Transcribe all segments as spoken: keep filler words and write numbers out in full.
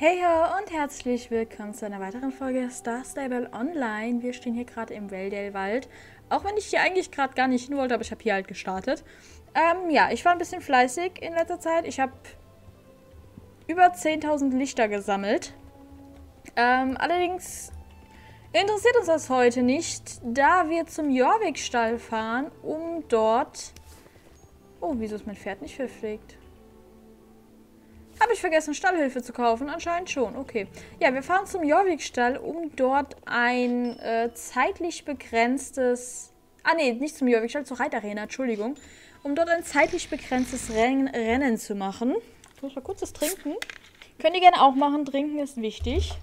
Hey ho und herzlich willkommen zu einer weiteren Folge Star Stable Online. Wir stehen hier gerade im Weldelwald. Auch wenn ich hier eigentlich gerade gar nicht hin wollte, aber ich habe hier halt gestartet. Ähm, ja, ich war ein bisschen fleißig in letzter Zeit. Ich habe über zehntausend Lichter gesammelt. Ähm, allerdings interessiert uns das heute nicht, da wir zum Jorvik-Stall fahren, um dort... Oh, wieso ist mein Pferd nicht verpflegt? Habe ich vergessen, Stallhilfe zu kaufen? Anscheinend schon. Okay. Ja, wir fahren zum Jorvik-Stall, um dort ein äh, zeitlich begrenztes... Ah, nee, nicht zum Jorvik-Stall, zur Reitarena, Entschuldigung. Um dort ein zeitlich begrenztes Ren Rennen zu machen. Ich muss mal kurz das trinken. Könnt ihr gerne auch machen. Trinken ist wichtig.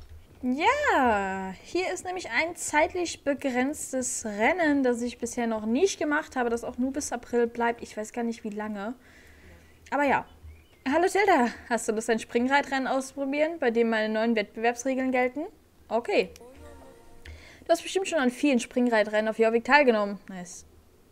Ja, hier ist nämlich ein zeitlich begrenztes Rennen, das ich bisher noch nicht gemacht habe, das auch nur bis April bleibt. Ich weiß gar nicht, wie lange. Aber ja. Hallo Tilda, hast du Lust, ein Springreitrennen auszuprobieren, bei dem meine neuen Wettbewerbsregeln gelten? Okay. Du hast bestimmt schon an vielen Springreitrennen auf Jorvik teilgenommen. Nice.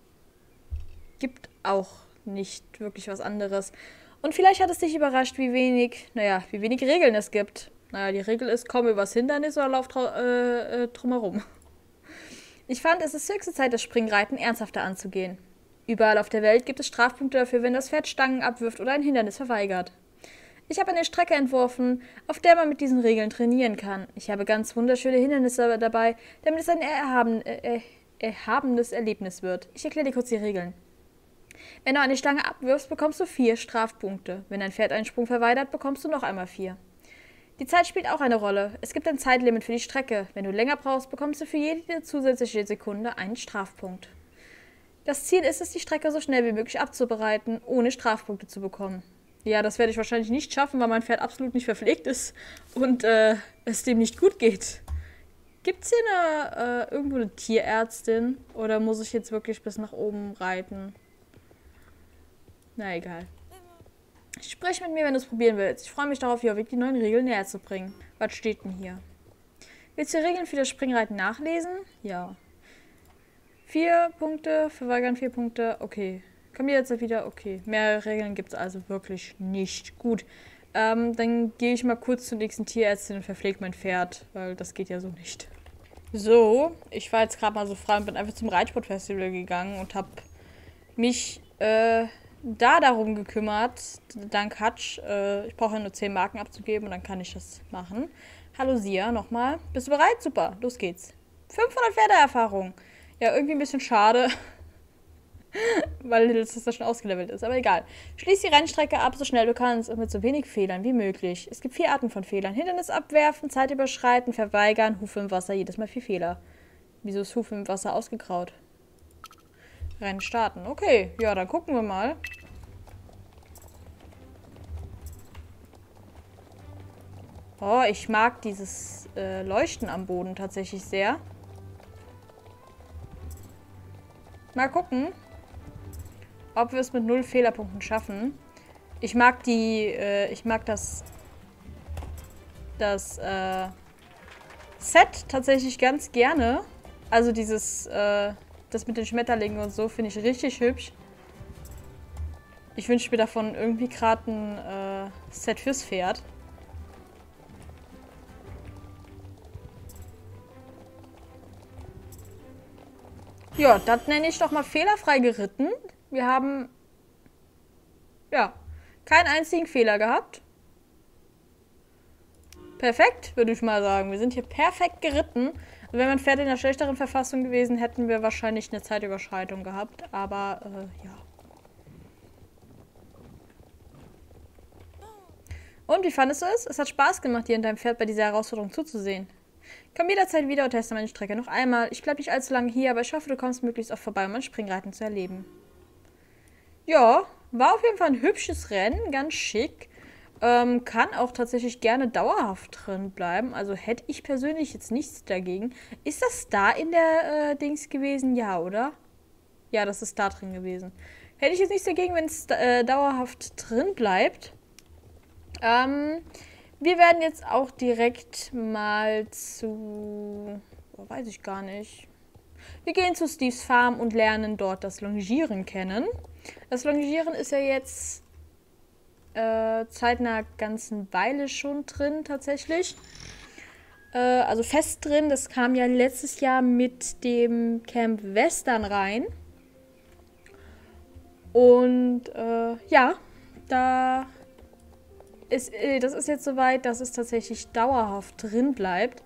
Gibt auch nicht wirklich was anderes. Und vielleicht hat es dich überrascht, wie wenig, naja, wie wenig Regeln es gibt. Naja, die Regel ist, komm übers Hindernis oder lauf äh, äh, drumherum. Ich fand, es ist höchste Zeit, das Springreiten ernsthafter anzugehen. Überall auf der Welt gibt es Strafpunkte dafür, wenn das Pferd Stangen abwirft oder ein Hindernis verweigert. Ich habe eine Strecke entworfen, auf der man mit diesen Regeln trainieren kann. Ich habe ganz wunderschöne Hindernisse dabei, damit es ein erhaben, äh, erhabenes Erlebnis wird. Ich erkläre dir kurz die Regeln. Wenn du eine Stange abwirfst, bekommst du vier Strafpunkte. Wenn ein Pferd einen Sprung verweigert, bekommst du noch einmal vier. Die Zeit spielt auch eine Rolle. Es gibt ein Zeitlimit für die Strecke. Wenn du länger brauchst, bekommst du für jede zusätzliche Sekunde einen Strafpunkt. Das Ziel ist es, die Strecke so schnell wie möglich abzubereiten, ohne Strafpunkte zu bekommen. Ja, das werde ich wahrscheinlich nicht schaffen, weil mein Pferd absolut nicht verpflegt ist und äh, es dem nicht gut geht. Gibt es hier eine, äh, irgendwo eine Tierärztin? Oder muss ich jetzt wirklich bis nach oben reiten? Na egal. Sprich mit mir, wenn du es probieren willst. Ich freue mich darauf, Jorvik die neuen Regeln näher zu bringen. Was steht denn hier? Willst du Regeln für das Springreiten nachlesen? Ja. Vier Punkte, verweigern vier Punkte, okay. Kommen wir jetzt wieder, okay. Mehr Regeln gibt es also wirklich nicht. Gut, ähm, dann gehe ich mal kurz zur nächsten Tierärztin und verpflege mein Pferd, weil das geht ja so nicht. So, ich war jetzt gerade mal so frei und bin einfach zum Reitsportfestival gegangen und habe mich äh, da darum gekümmert, dank Hutch. Äh, ich brauche ja nur zehn Marken abzugeben und dann kann ich das machen. Hallo Sia, nochmal. Bist du bereit? Super, los geht's. fünfhundert Pferdeerfahrung. Ja, irgendwie ein bisschen schade, weil das schon ausgelevelt ist, aber egal. Schließ die Rennstrecke ab, so schnell du kannst und mit so wenig Fehlern wie möglich. Es gibt vier Arten von Fehlern. Hindernis abwerfen, Zeit überschreiten, verweigern, Hufe im Wasser, jedes Mal vier Fehler. Wieso ist Hufe im Wasser ausgegraut? Rennen starten. Okay, ja, dann gucken wir mal. Oh, ich mag dieses äh, Leuchten am Boden tatsächlich sehr. Mal gucken, ob wir es mit null Fehlerpunkten schaffen. Ich mag die, äh, ich mag das, das äh, Set tatsächlich ganz gerne. Also dieses, äh, das mit den Schmetterlingen und so finde ich richtig hübsch. Ich wünsche mir davon irgendwie gerade ein äh, Set fürs Pferd. Ja, das nenne ich doch mal fehlerfrei geritten. Wir haben, ja, keinen einzigen Fehler gehabt. Perfekt, würde ich mal sagen. Wir sind hier perfekt geritten. Und wenn mein Pferd in einer schlechteren Verfassung gewesen, hätten wir wahrscheinlich eine Zeitüberschreitung gehabt. Aber, äh, ja. Und wie fandest du es? Es hat Spaß gemacht, dir und deinem Pferd bei dieser Herausforderung zuzusehen. Komm jederzeit wieder und teste meine Strecke noch einmal. Ich bleibe nicht allzu lange hier, aber ich hoffe, du kommst möglichst oft vorbei, um mein Springreiten zu erleben. Ja, war auf jeden Fall ein hübsches Rennen, ganz schick. Ähm, kann auch tatsächlich gerne dauerhaft drin bleiben. Also hätte ich persönlich jetzt nichts dagegen. Ist das da in der äh, Dings gewesen? Ja, oder? Ja, das ist da drin gewesen. Hätte ich jetzt nichts dagegen, wenn es äh, dauerhaft drin bleibt. Ähm... Wir werden jetzt auch direkt mal zu... Oh, weiß ich gar nicht. Wir gehen zu Steves Farm und lernen dort das Longieren kennen. Das Longieren ist ja jetzt äh, seit einer ganzen Weile schon drin, tatsächlich. Äh, also fest drin. Das kam ja letztes Jahr mit dem Camp Western rein. Und äh, ja, da ist, äh, das ist jetzt soweit, dass es tatsächlich dauerhaft drin bleibt.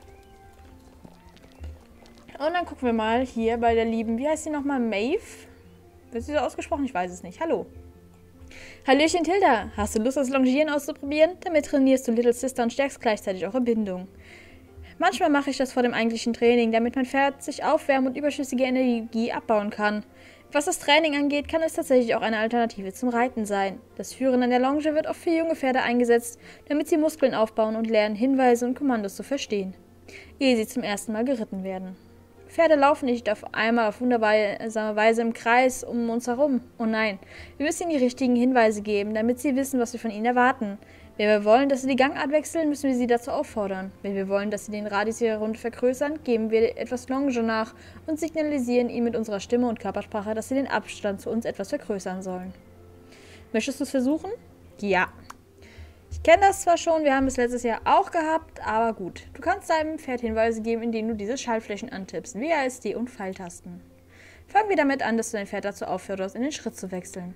Und dann gucken wir mal hier bei der lieben, wie heißt sie nochmal? Maeve? Wird sie so ausgesprochen? Ich weiß es nicht. Hallo. Hallöchen Tilda, hast du Lust, das Longieren auszuprobieren? Damit trainierst du Little Sister und stärkst gleichzeitig eure Bindung. Manchmal mache ich das vor dem eigentlichen Training, damit mein Pferd sich aufwärmen und überschüssige Energie abbauen kann. Was das Training angeht, kann es tatsächlich auch eine Alternative zum Reiten sein. Das Führen an der Longe wird oft für junge Pferde eingesetzt, damit sie Muskeln aufbauen und lernen, Hinweise und Kommandos zu verstehen, ehe sie zum ersten Mal geritten werden. Pferde laufen nicht auf einmal auf wundersame Weise im Kreis um uns herum. Oh nein, wir müssen ihnen die richtigen Hinweise geben, damit sie wissen, was wir von ihnen erwarten. Wenn wir wollen, dass sie die Gangart wechseln, müssen wir sie dazu auffordern. Wenn wir wollen, dass sie den Radius ihrer Runde vergrößern, geben wir etwas Longe nach und signalisieren ihnen mit unserer Stimme und Körpersprache, dass sie den Abstand zu uns etwas vergrößern sollen. Möchtest du es versuchen? Ja. Ich kenne das zwar schon, wir haben es letztes Jahr auch gehabt, aber gut. Du kannst deinem Pferd Hinweise geben, indem du diese Schaltflächen antippst, W A S D und Pfeiltasten. Fangen wir damit an, dass du dein Pferd dazu aufforderst, in den Schritt zu wechseln.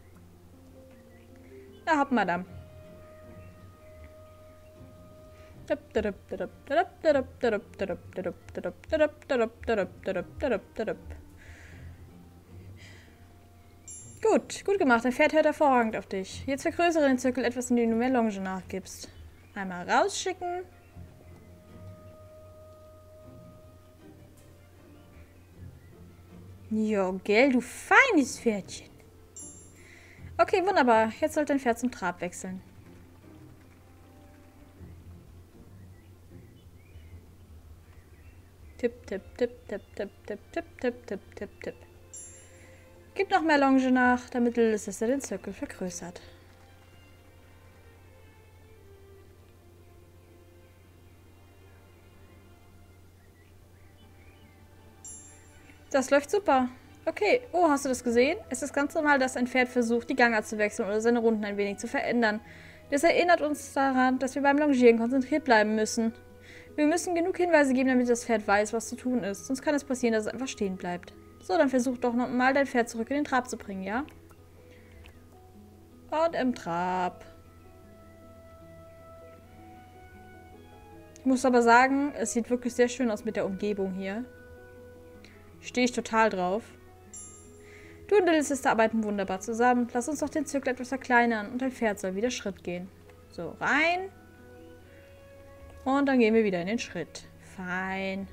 Na hopp, Madame. Gut, gut gemacht. Dein Pferd hört hervorragend auf dich. Jetzt vergrößere den Zirkel etwas, indem du mehr Longe nachgibst. Einmal rausschicken. Jo, gell, du feines Pferdchen. Okay, wunderbar. Jetzt soll dein Pferd zum Trab wechseln. Tipp, tipp, tipp, tipp, tipp, tipp, tipp, tipp, tipp, tipp, tipp. Gib noch mehr Longe nach, damit Little Sister den Zirkel vergrößert. Das läuft super. Okay. Oh, hast du das gesehen? Es ist ganz normal, dass ein Pferd versucht, die Gangart zu wechseln oder seine Runden ein wenig zu verändern. Das erinnert uns daran, dass wir beim Longieren konzentriert bleiben müssen. Wir müssen genug Hinweise geben, damit das Pferd weiß, was zu tun ist. Sonst kann es passieren, dass es einfach stehen bleibt. So, dann versuch doch noch mal dein Pferd zurück in den Trab zu bringen, ja? Und im Trab. Ich muss aber sagen, es sieht wirklich sehr schön aus mit der Umgebung hier. Stehe ich total drauf. Du und Little Sister arbeiten wunderbar zusammen. Lass uns doch den Zirkel etwas verkleinern und dein Pferd soll wieder Schritt gehen. So, rein. Und dann gehen wir wieder in den Schritt. Fein.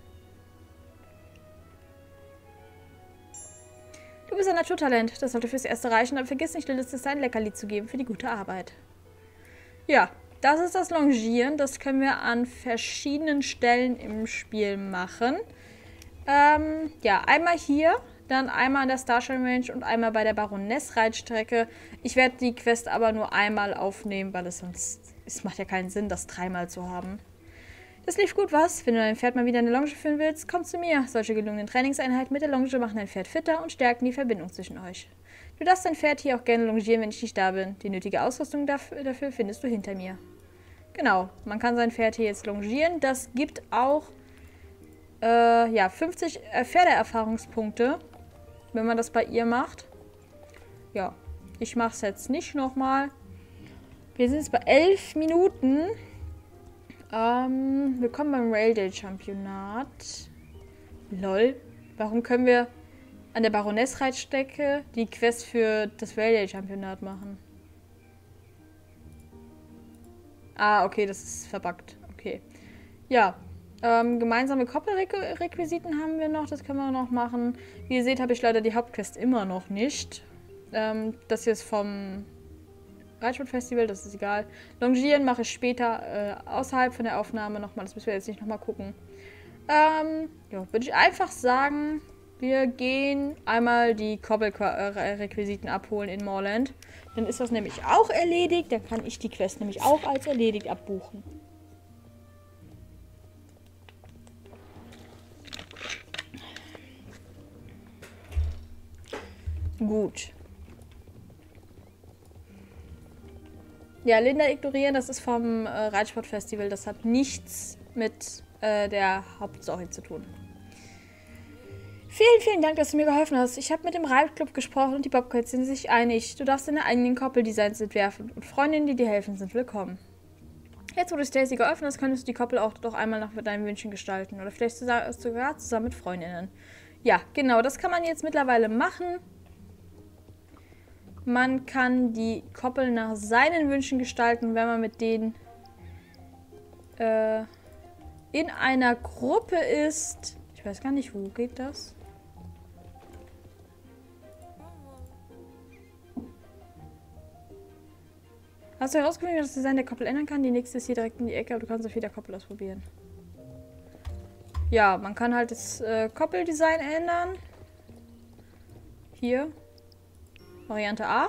Du bist ein Naturtalent. Das sollte fürs Erste reichen, aber vergiss nicht, Little Sister ein Leckerli zu geben für die gute Arbeit. Ja, das ist das Longieren. Das können wir an verschiedenen Stellen im Spiel machen. Ähm, ja, einmal hier, dann einmal an der Starshine Range und einmal bei der Baroness-Reitstrecke. Ich werde die Quest aber nur einmal aufnehmen, weil es sonst... Es macht ja keinen Sinn, das dreimal zu haben. Das lief gut, was? Wenn du dein Pferd mal wieder eine Longe führen willst, komm zu mir. Solche gelungenen Trainingseinheiten mit der Longe machen dein Pferd fitter und stärken die Verbindung zwischen euch. Du darfst dein Pferd hier auch gerne longieren, wenn ich nicht da bin. Die nötige Ausrüstung dafür findest du hinter mir. Genau, man kann sein Pferd hier jetzt longieren. Das gibt auch äh, ja, fünfzig Pferdeerfahrungspunkte, wenn man das bei ihr macht. Ja, ich mache es jetzt nicht nochmal. Wir sind jetzt bei elf Minuten. Ähm, willkommen beim Raildale-Championat. Lol. Warum können wir an der Baroness-Reitstrecke die Quest für das Raildale-Championat machen? Ah, okay, das ist verbuggt. Okay. Ja. Ähm, gemeinsame Koppelrequisiten haben wir noch. Das können wir noch machen. Wie ihr seht, habe ich leider die Hauptquest immer noch nicht. Ähm, das hier ist vom Reitsportfestival, das ist egal. Longieren mache ich später äh, außerhalb von der Aufnahme nochmal. Das müssen wir jetzt nicht nochmal gucken. Ähm, ja, würde ich einfach sagen, wir gehen einmal die Koppelrequisiten abholen in Moorland. Dann ist das nämlich auch erledigt. Dann kann ich die Quest nämlich auch als erledigt abbuchen. Gut. Ja, Linda ignorieren, das ist vom äh, Reitsportfestival. Das hat nichts mit äh, der Hauptstory zu tun. Vielen, vielen Dank, dass du mir geholfen hast. Ich habe mit dem Reitclub gesprochen und die Bobcats sind sich einig. Du darfst deine eigenen Koppeldesigns entwerfen und Freundinnen, die dir helfen, sind willkommen. Jetzt, wo du Stacy geöffnet hast, könntest du die Koppel auch doch einmal nach deinen Wünschen gestalten. Oder vielleicht sogar zusammen mit Freundinnen. Ja, genau, das kann man jetzt mittlerweile machen. Man kann die Koppel nach seinen Wünschen gestalten, wenn man mit denen äh, in einer Gruppe ist. Ich weiß gar nicht, wo geht das? Hast du herausgefunden, wie das Design der Koppel ändern kann? Die nächste ist hier direkt in die Ecke, aber du kannst auf jeder Koppel ausprobieren. Ja, man kann halt das äh, Koppeldesign ändern. Hier. Variante A.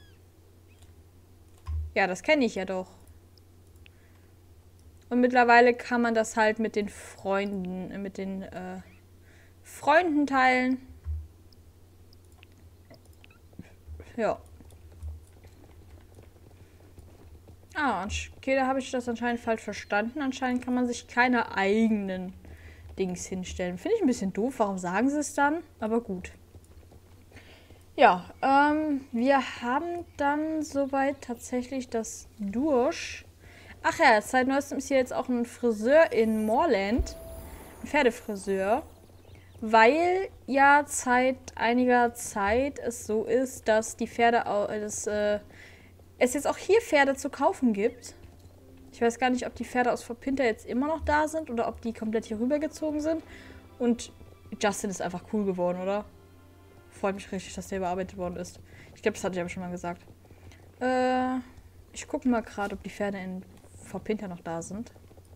Ja, das kenne ich ja doch. Und mittlerweile kann man das halt mit den Freunden, äh, mit den äh, Freunden teilen. Ja. Ah, okay, da habe ich das anscheinend falsch verstanden. Anscheinend kann man sich keine eigenen Dings hinstellen. Finde ich ein bisschen doof. Warum sagen sie es dann? Aber gut. Ja, ähm, wir haben dann soweit tatsächlich das durch. Ach ja, seit neuestem ist hier jetzt auch ein Friseur in Moorland. Ein Pferdefriseur. Weil ja seit einiger Zeit es so ist, dass die Pferde, das, äh, es jetzt auch hier Pferde zu kaufen gibt. Ich weiß gar nicht, ob die Pferde aus Verpinter jetzt immer noch da sind oder ob die komplett hier rübergezogen sind. Und Justin ist einfach cool geworden, oder? Freut mich richtig, dass der überarbeitet worden ist. Ich glaube, das hatte ich aber schon mal gesagt. Äh, ich gucke mal gerade, ob die Pferde in Verpinter noch da sind.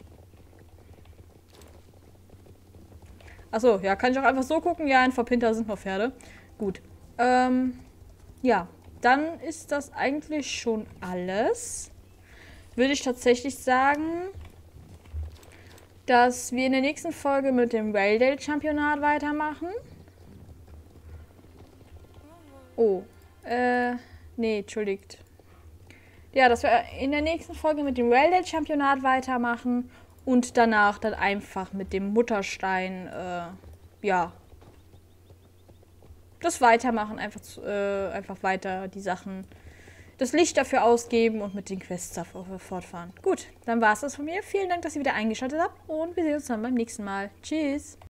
Achso, ja, kann ich auch einfach so gucken. Ja, in Verpinter sind noch Pferde. Gut. Ähm, ja, dann ist das eigentlich schon alles. Würde ich tatsächlich sagen, dass wir in der nächsten Folge mit dem Valedale-Championat weitermachen. Oh, äh, nee, entschuldigt. Ja, dass wir in der nächsten Folge mit dem Valedale-Championat weitermachen und danach dann einfach mit dem Mutterstein, äh, ja, das weitermachen, einfach, äh, einfach weiter die Sachen, das Licht dafür ausgeben und mit den Quests fortfahren. Gut, dann war es das von mir. Vielen Dank, dass ihr wieder eingeschaltet habt und wir sehen uns dann beim nächsten Mal. Tschüss!